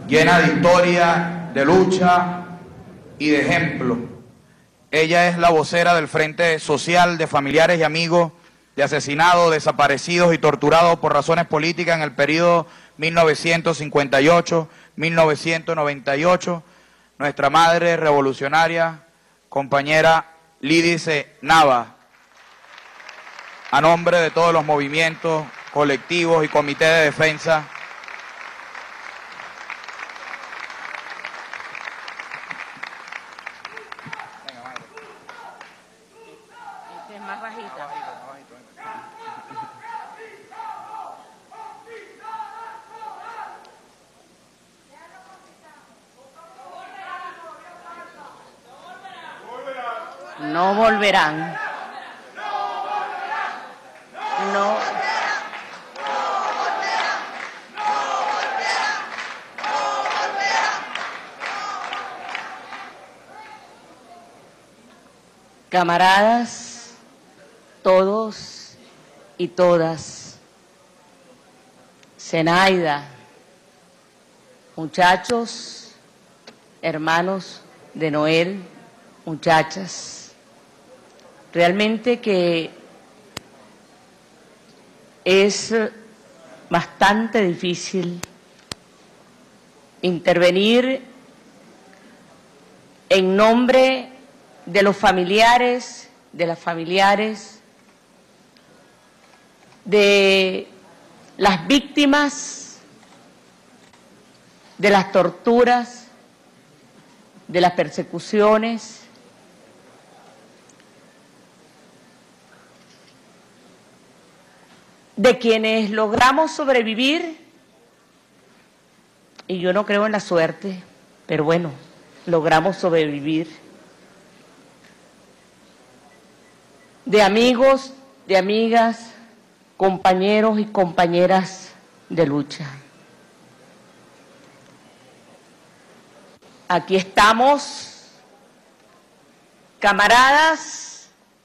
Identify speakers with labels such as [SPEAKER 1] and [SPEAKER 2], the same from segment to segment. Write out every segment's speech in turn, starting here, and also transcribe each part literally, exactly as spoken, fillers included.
[SPEAKER 1] llena de historia, de lucha y de ejemplo. Ella es la vocera del Frente Social de Familiares y Amigos de asesinados, desaparecidos y torturados por razones políticas en el periodo mil novecientos cincuenta y ocho a mil novecientos noventa y ocho. Nuestra madre revolucionaria, compañera Lídice Nava, a nombre de todos los movimientos, colectivos y comités de defensa,
[SPEAKER 2] no volverán. No. Camaradas, todos y todas, Zenaida, muchachos, hermanos de Noel, muchachas, realmente que es bastante difícil intervenir en nombre de los familiares, de las familiares, de las víctimas, de las torturas, de las persecuciones, de quienes logramos sobrevivir, y yo no creo en la suerte, pero bueno, logramos sobrevivir, de amigos, de amigas, compañeros y compañeras de lucha. Aquí estamos, camaradas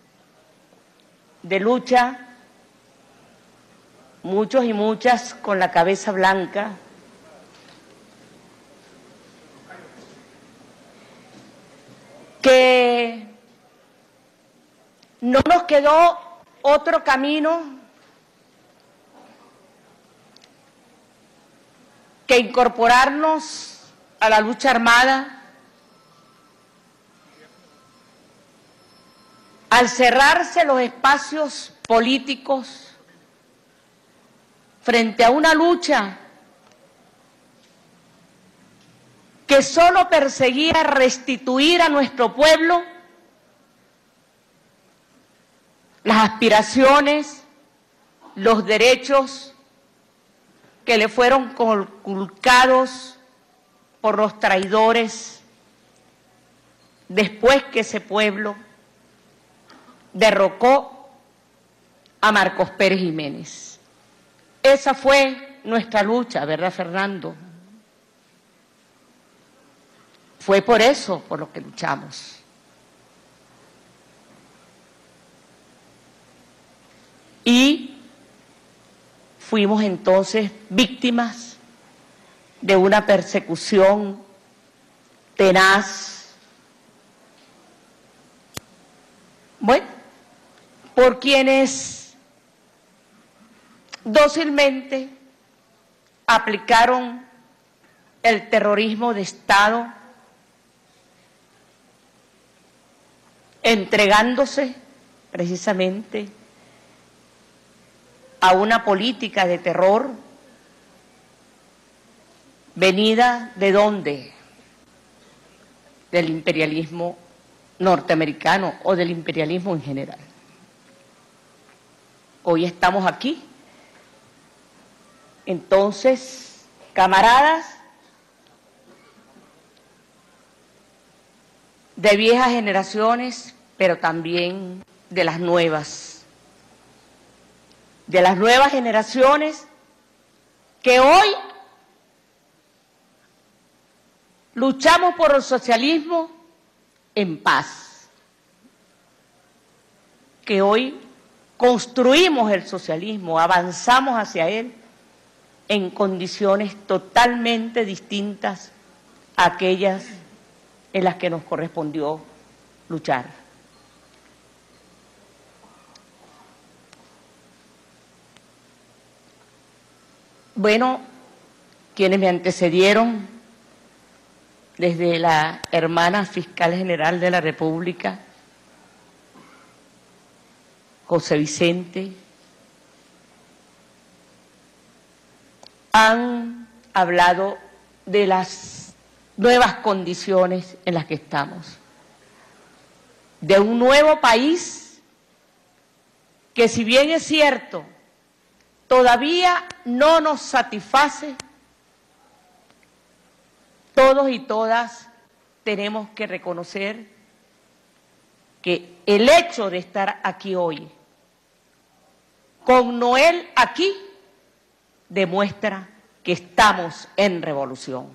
[SPEAKER 2] de lucha, muchos y muchas con la cabeza blanca, que no nos quedó otro camino que incorporarnos a la lucha armada, al cerrarse los espacios políticos frente a una lucha que solo perseguía restituir a nuestro pueblo las aspiraciones, los derechos que le fueron conculcados por los traidores después que ese pueblo derrocó a Marcos Pérez Jiménez. Esa fue nuestra lucha, ¿verdad, Fernando? Fue por eso por lo que luchamos. Y fuimos entonces víctimas de una persecución tenaz, bueno, por quienes dócilmente aplicaron el terrorismo de Estado, entregándose precisamente a una política de terror venida ¿de dónde? Del imperialismo norteamericano o del imperialismo en general. Hoy estamos aquí. Entonces, camaradas de viejas generaciones, pero también de las nuevas, de las nuevas generaciones que hoy luchamos por el socialismo en paz, que hoy construimos el socialismo, avanzamos hacia él en condiciones totalmente distintas a aquellas en las que nos correspondió luchar. Bueno, quienes me antecedieron, desde la hermana fiscal general de la República, José Vicente, han hablado de las nuevas condiciones en las que estamos, de un nuevo país que, si bien es cierto, todavía no nos satisface, todos y todas tenemos que reconocer que el hecho de estar aquí hoy, con Noel aquí, demuestra que estamos en revolución.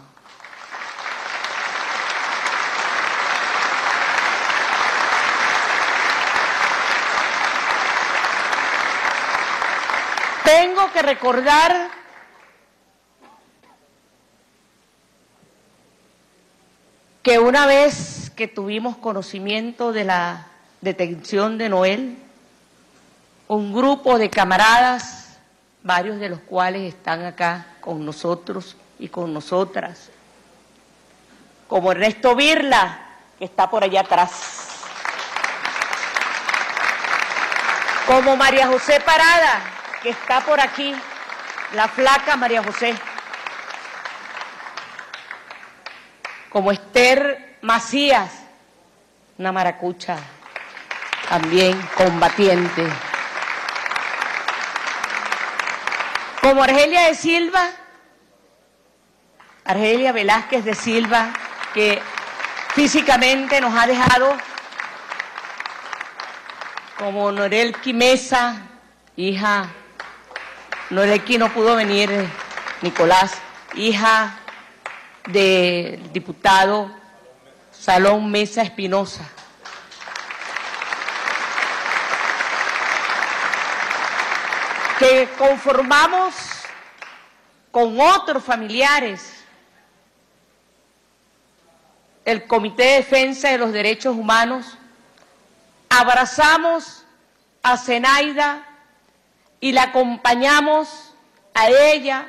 [SPEAKER 2] Tengo que recordar que una vez que tuvimos conocimiento de la detención de Noel, un grupo de camaradas, varios de los cuales están acá con nosotros y con nosotras, como Ernesto Birla, que está por allá atrás, como María José Parada, que está por aquí, la flaca María José, como Esther Macías, una maracucha también combatiente, como Argelia de Silva, Argelia Velázquez de Silva, que físicamente nos ha dejado, como Norelqui Mesa, hija, Norelqui no pudo venir, Nicolás, hija del diputado Salón Mesa Espinosa. Que conformamos con otros familiares el Comité de Defensa de los Derechos Humanos, abrazamos a Zenaida y la acompañamos a ella,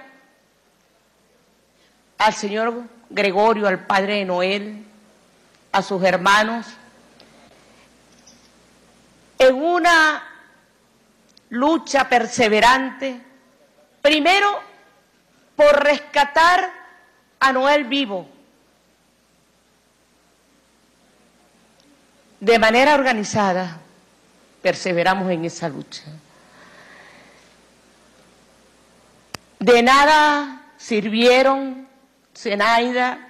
[SPEAKER 2] al señor Gregorio, al padre de Noel, a sus hermanos, en una lucha perseverante, primero por rescatar a Noel vivo, de manera organizada, perseveramos en esa lucha. De nada sirvieron, Zenaida,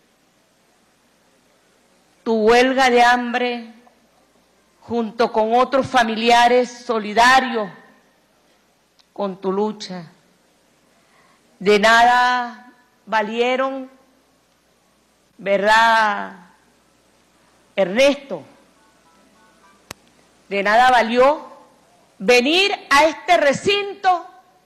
[SPEAKER 2] tu huelga de hambre, junto con otros familiares solidarios con tu lucha. De nada valieron, ¿verdad, Ernesto? De nada valió venir a este recinto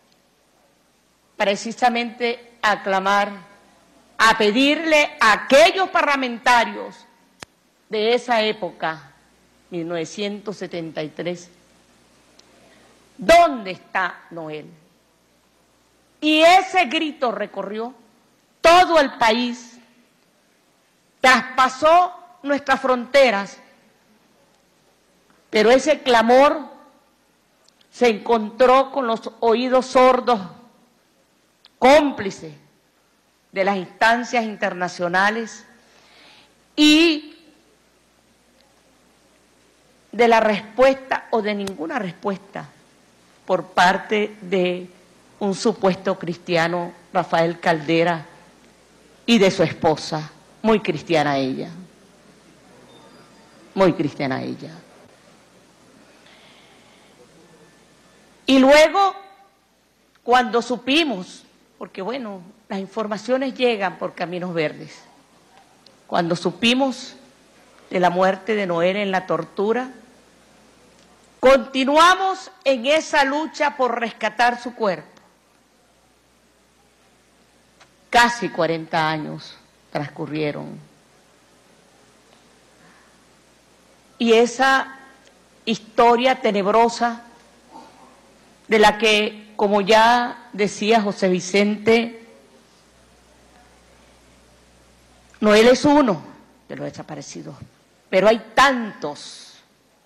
[SPEAKER 2] precisamente a clamar, a pedirle a aquellos parlamentarios de esa época, mil novecientos setenta y tres, ¿dónde está Noel? Y ese grito recorrió todo el país, traspasó nuestras fronteras, pero ese clamor se encontró con los oídos sordos, cómplices de las instancias internacionales y de la respuesta o de ninguna respuesta por parte de un supuesto cristiano, Rafael Caldera, y de su esposa, muy cristiana ella, muy cristiana ella. Y luego, cuando supimos, porque bueno, las informaciones llegan por caminos verdes, cuando supimos de la muerte de Noel en la tortura, continuamos en esa lucha por rescatar su cuerpo. casi cuarenta años transcurrieron. Y esa historia tenebrosa de la que, como ya decía José Vicente, Noel es uno de los desaparecidos, pero hay tantos.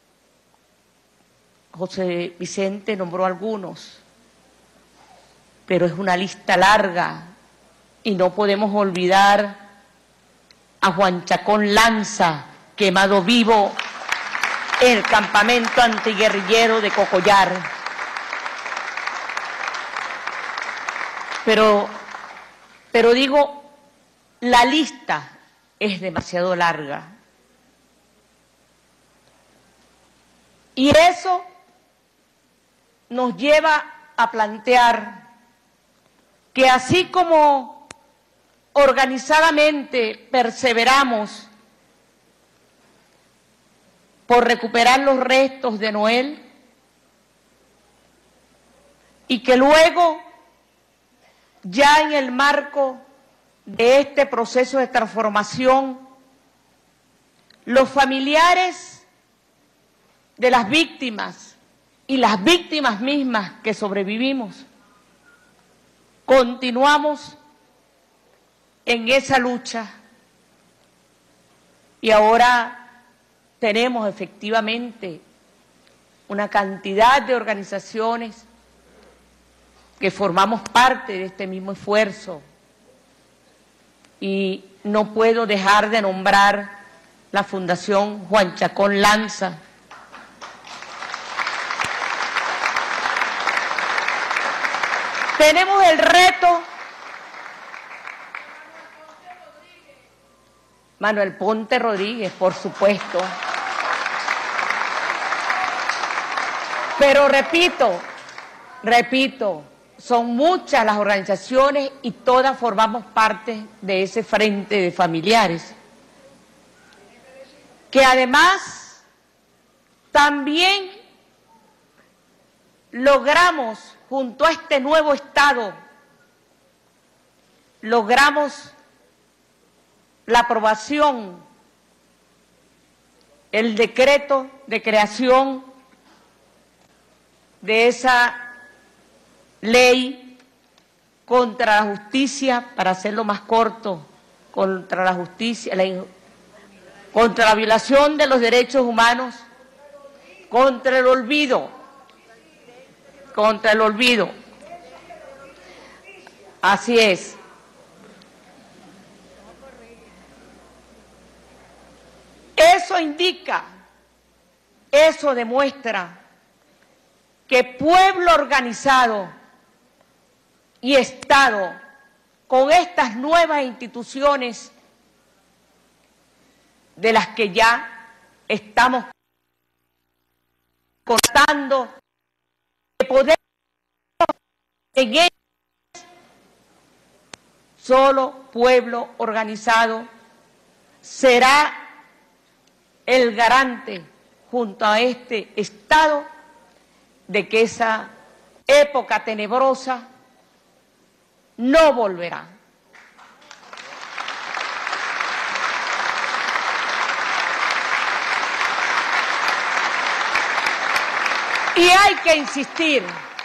[SPEAKER 2] José Vicente nombró algunos, pero es una lista larga y no podemos olvidar a Juan Chacón Lanza, quemado vivo en el campamento antiguerrillero de Cocollar. Pero, pero digo, la lista es demasiado larga. Y eso nos lleva a plantear que así como organizadamente perseveramos por recuperar los restos de Noel y que luego, ya en el marco de este proceso de transformación, los familiares de las víctimas y las víctimas mismas que sobrevivimos, continuamos en esa lucha y ahora tenemos efectivamente una cantidad de organizaciones que formamos parte de este mismo esfuerzo y no puedo dejar de nombrar la Fundación Juan Chacón Lanza, tenemos el reto. Manuel Ponte Rodríguez, por supuesto. Pero repito, repito, son muchas las organizaciones y todas formamos parte de ese frente de familiares, que además también logramos, junto a este nuevo Estado, logramos la aprobación, el decreto de creación de esa ley contra la justicia, para hacerlo más corto, contra la justicia, la, contra la violación de los derechos humanos, contra el olvido, contra el olvido. Así es. Eso indica, eso demuestra que pueblo organizado y Estado, con estas nuevas instituciones de las que ya estamos contando, de poder en ellas, solo pueblo organizado será el garante, junto a este Estado, de que esa época tenebrosa no volverá. Y hay que insistir.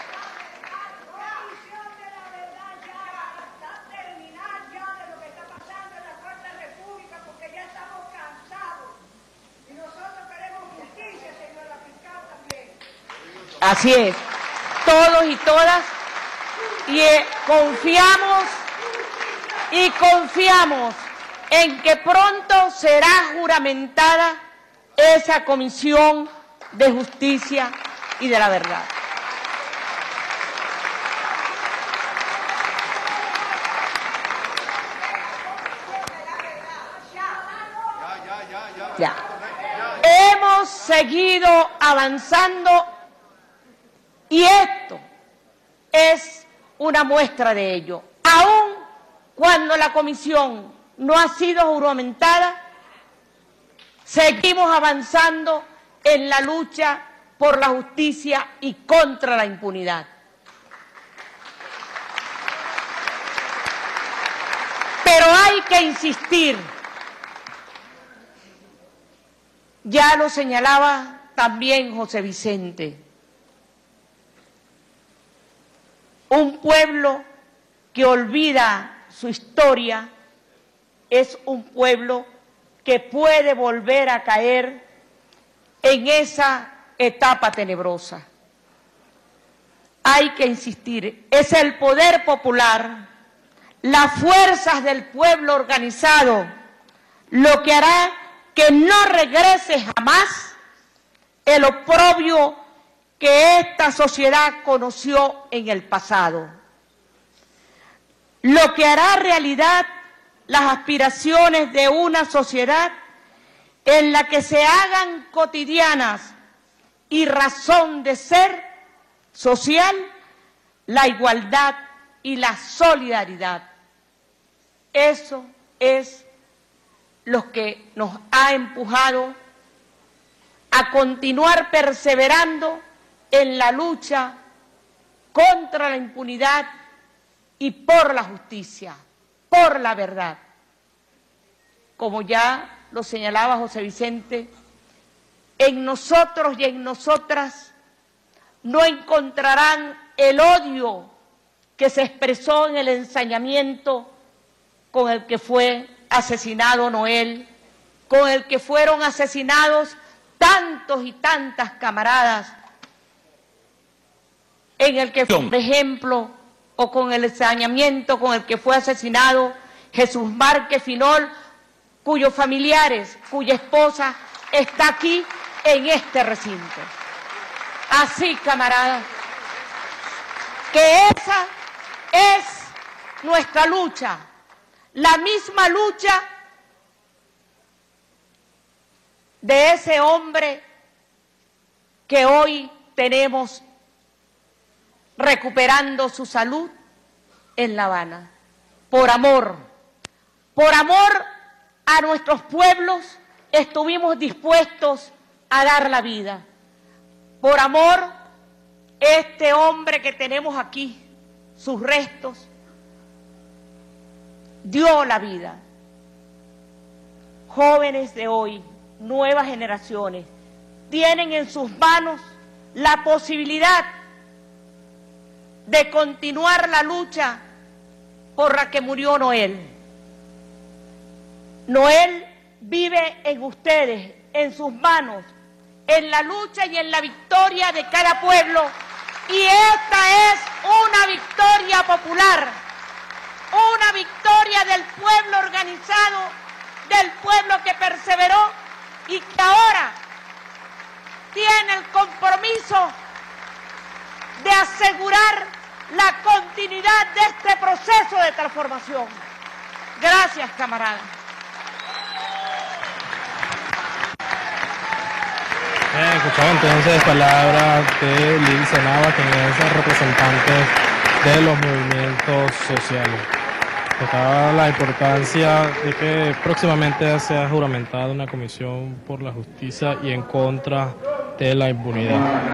[SPEAKER 2] Así es, todos y todas, y eh, confiamos y confiamos en que pronto será juramentada esa Comisión de Justicia y de la Verdad. Ya. Hemos seguido avanzando. Y esto es una muestra de ello. Aun cuando la comisión no ha sido juramentada, seguimos avanzando en la lucha por la justicia y contra la impunidad. que insistir. Ya lo señalaba también José Vicente. Un pueblo que olvida su historia es un pueblo que puede volver a caer en esa etapa tenebrosa. Hay que insistir, es el poder popular, las fuerzas del pueblo organizado, lo que hará que no regrese jamás el oprobio que esta sociedad conoció en el pasado. Lo que hará realidad las aspiraciones de una sociedad en la que se hagan cotidianas y razón de ser social la igualdad y la solidaridad. Eso es lo que nos ha empujado a continuar perseverando en la lucha contra la impunidad y por la justicia, por la verdad. Como ya lo señalaba José Vicente, en nosotros y en nosotras no encontrarán el odio que se expresó en el ensañamiento con el que fue asesinado Noel, con el que fueron asesinados tantos y tantas camaradas, en el que, por ejemplo, o con el ensañamiento con el que fue asesinado Jesús Márquez Finol, cuyos familiares, cuya esposa está aquí en este recinto. Así, camaradas, que esa es nuestra lucha, la misma lucha de ese hombre que hoy tenemos recuperando su salud en La Habana. Por amor, por amor a nuestros pueblos estuvimos dispuestos a dar la vida. Por amor, este hombre que tenemos aquí, sus restos, dio la vida. Jóvenes de hoy, nuevas generaciones, tienen en sus manos la posibilidad de continuar la lucha por la que murió Noel. Noel vive en ustedes, en sus manos, en la lucha y en la victoria de cada pueblo, y esta es una victoria popular, una victoria del pueblo organizado, del pueblo que perseveró y que ahora tiene el compromiso de asegurar la continuidad de este proceso de transformación. Gracias, camaradas.
[SPEAKER 3] Eh, escuchaba entonces palabras de Lilce Nava, quien es representante de los movimientos sociales. Tocaba la importancia de que próximamente sea juramentada una comisión por la justicia y en contra de la impunidad.